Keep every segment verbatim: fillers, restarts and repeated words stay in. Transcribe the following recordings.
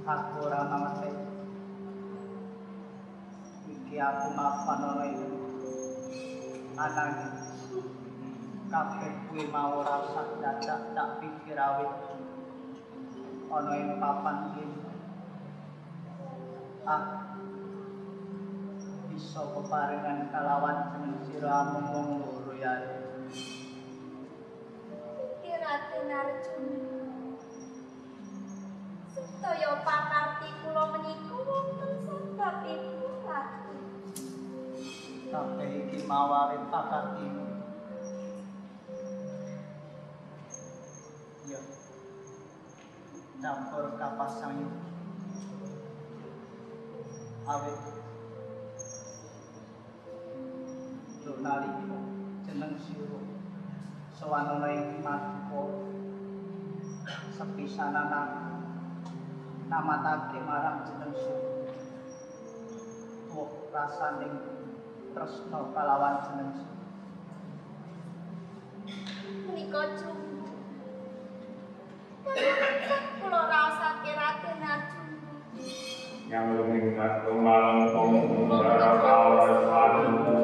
Aku ora mangerti. Iki aku mapan ana iki. Ananging kabeh kuwi mau ora usah dadak tak pikir awit ana ing papan iki. Ah bisa keparingan kalawan jeneng sira mung loro ya. Raden Arjuna. Sedaya pakarti kula menika wonten sebabipun Raden. Kabeh iki mawawit pakartimu. Ya. Campur kapas sayu. Awit. Lho nalika jeneng sira sawanana ing Madura sepisanan namatake marang jeneng sira. Tuh rasaning tresna kalawan jeneng sira. Menika cuma kula rasake Raden Arjuna. Yang lumingkat tumalang pemudara kawas satu.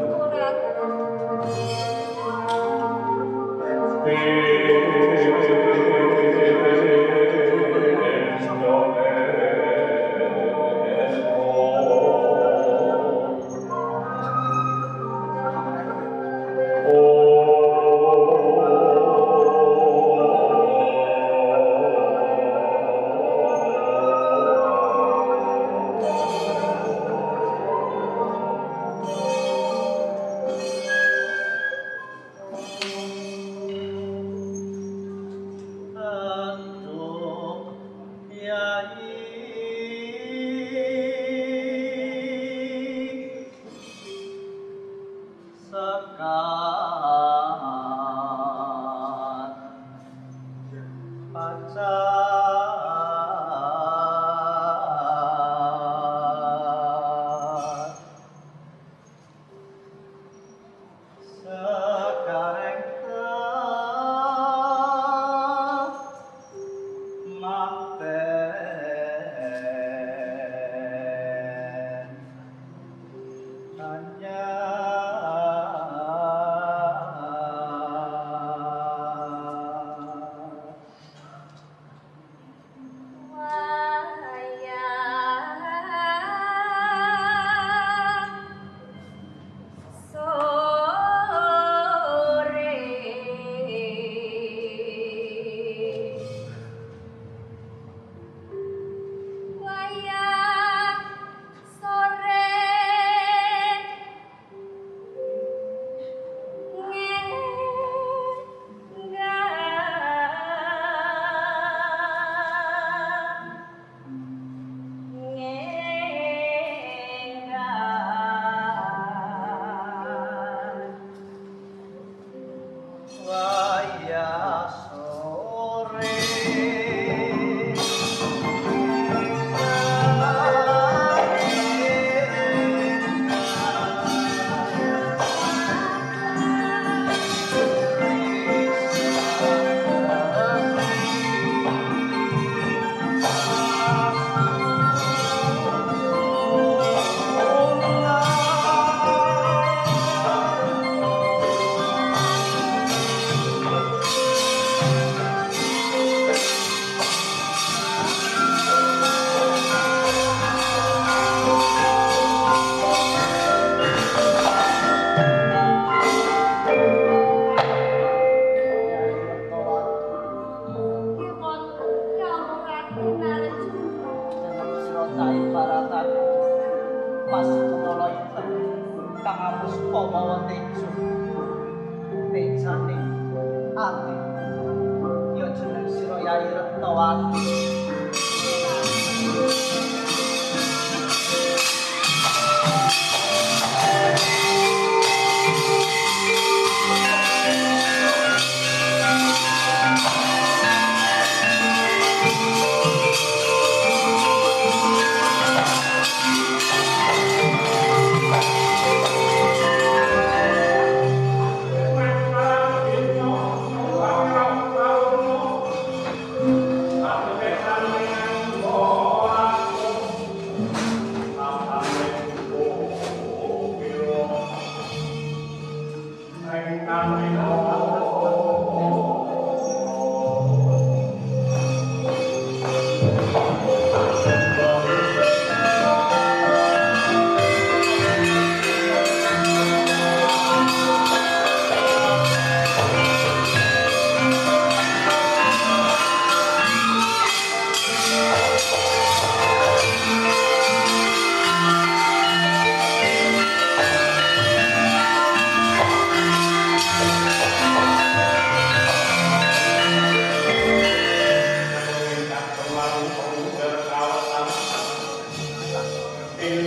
Amen.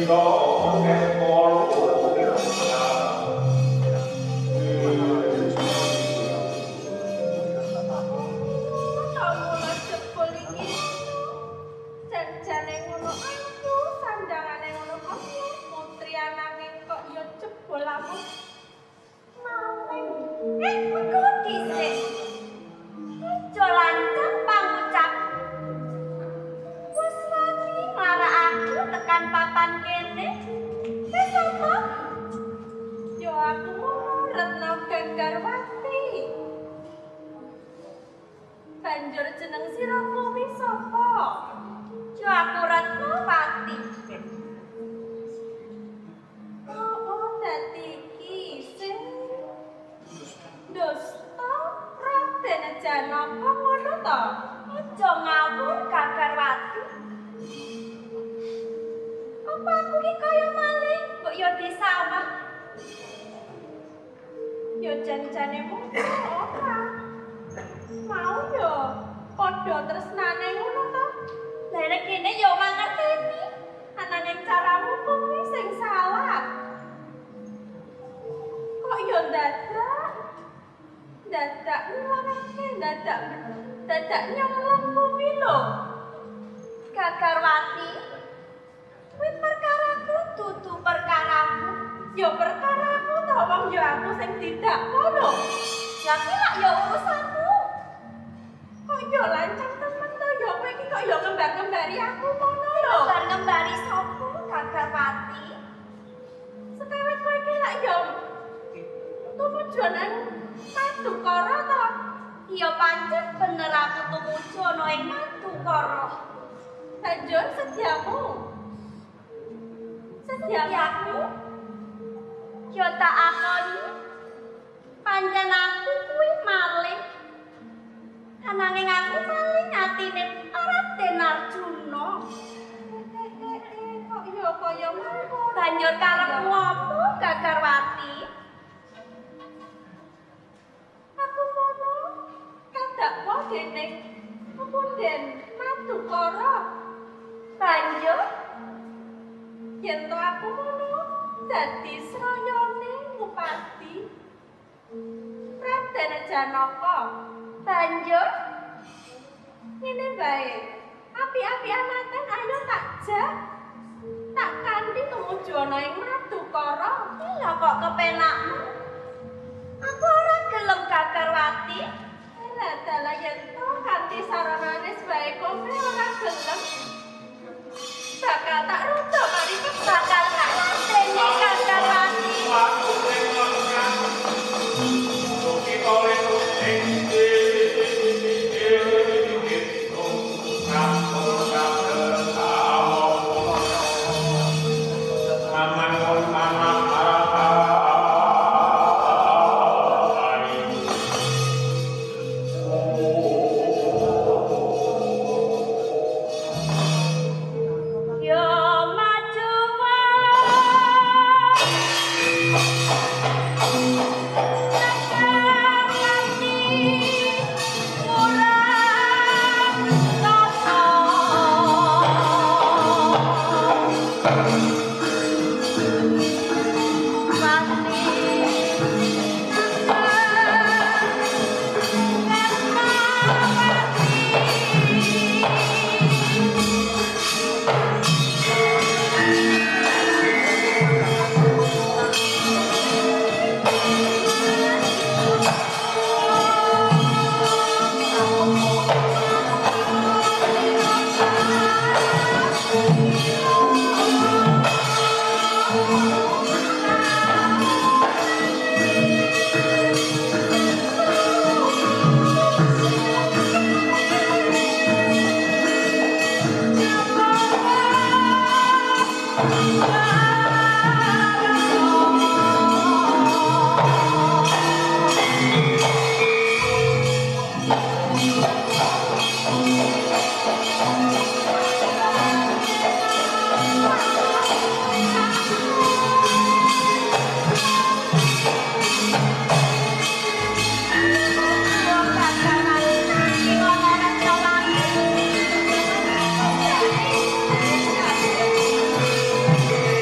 Banjur jeneng sira kuwi sapa? Jo aku Ratnawati. Oh, oh dadi iki sing Dusta Raden Janaka ngono to? Aja ngawur Gagarwati. Apa aku ki kaya maling kok ya disawah? Ya jan-jane mung ora. Mau yo padha tresnane ngono to. Lah nek kene yo mangerteni ananging caramu kuwi sing salah. Kok yo dadak dadak ngene dadak dadak nyolong kuwi lho. Gagarwati, kuwi perkaraku dudu perkaramu. Yo perkaraku to wong yo aku sing tidak ngono. Ya ki lak yo urusanmu. Kok yo lancang temen to yo kowe iki kok yo ngembar-ngembari aku ngono lho. Ngembar-ngembari sapa Gagarwati? Sekawit kowe iki lak yo tumuju nang Madukara to. Iya pancen bener aku tumuju ana ing Madukara. Banjur sediamu. Sediaku yo tak akoni pancen aku kuwi maling. Ananging aku maling atine Raden Arjuna. Kok yo kaya ngono. Banjur karepmu apa Gagarwati? Aku mono kadakwa dening Punden Madukara. Banjur yen to aku mono dadi srayane Bupati Raden Janaka. Banjur ngene bae. Api-api amaten ayo tak jak. Tak kanthi tumuju ana ing Madukara. Lha kok kepenakmu? Aku ora gelem Gagarwati. Lah dalah yen to kanthi saranane bae kowe ora gelem. Bakal tak rudok mari bakal tak lateni Gagarwati. Thank you.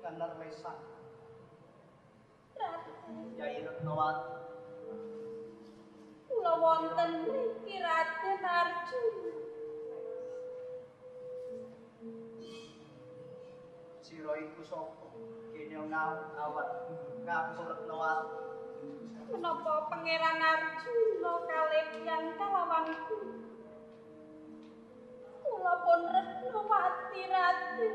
kanerlesan Raden, Nyai Retnawati. kula wonten mriki Raden Arjuna. Sira iku sapa? Kene ngawat ngaku Retnawati. Menapa Pangeran Arjuna kalebian kalawanku? Kula pun Retnawati Raden.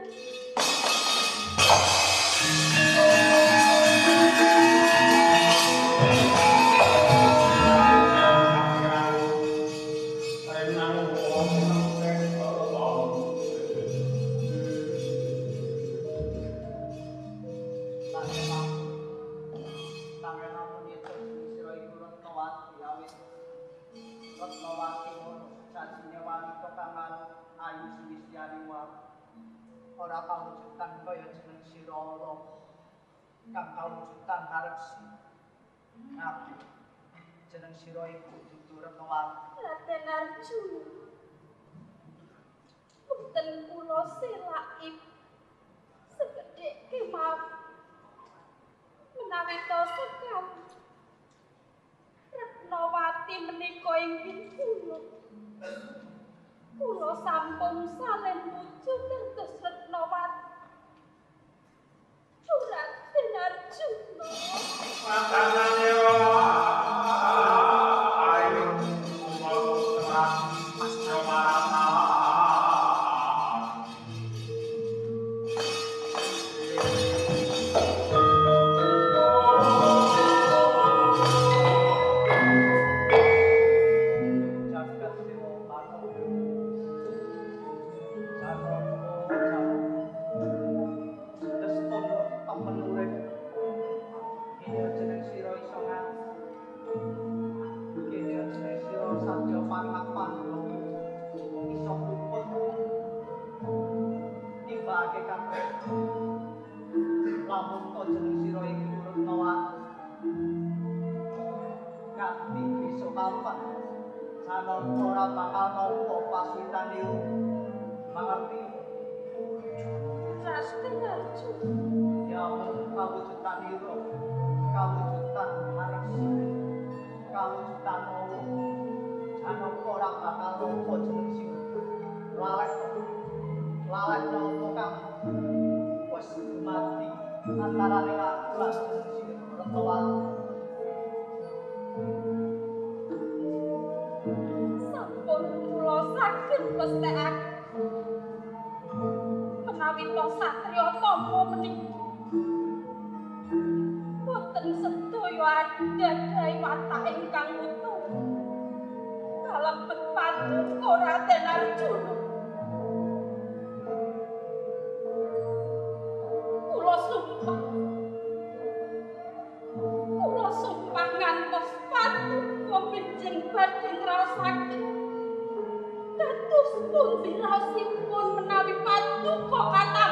Ora kawujudan kaya jeneng sira Allah kang kawujudan haresi nabi jeneng sira iku dudu Retnawati. Raden Arjuna, punten kula selaip segedhik kemawon menawi to sekam Retnawati menika inggih kula. Kula sampun salin wujud dados Retnawati. Raden Arjuna. Makasane ayo umur terang Mas Jamarata. Jagat dewa Bathara. Destono temen urip. Kene jeneng sira iso ngati. Kene jeneng sira sadya pangapan iso puput. Timbake kabeh. Lamun to jeneng sira iku Retnawati. Kanthi bisa kapan sanon ora bakal nampa pasuitane mangerti. Raden Arjuna. Ya mun kawujudan ira, kawujudan haresi, kawujudan Allah. Anak ora bakal nampa jeneng sing lalek. Lalek nampa kang wis mati antarane aku lan jeneng sing Retnawati. Sampun kula saged mesthekaken menawi to satriya tama menika boten sedaya adhedhahi watak ingkang utuh kalebet paduka Raden Arjuna. Kula sumpah kula sumpah ngantos paduka benjing badhe ngrasake dados pundi raosipun menawi paduka kathah